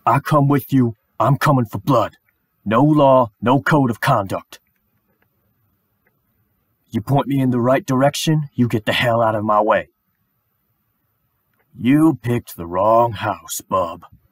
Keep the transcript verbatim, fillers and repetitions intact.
I come with you, I'm coming for blood. No law, no code of conduct. You point me in the right direction, you get the hell out of my way. You picked the wrong house, bub.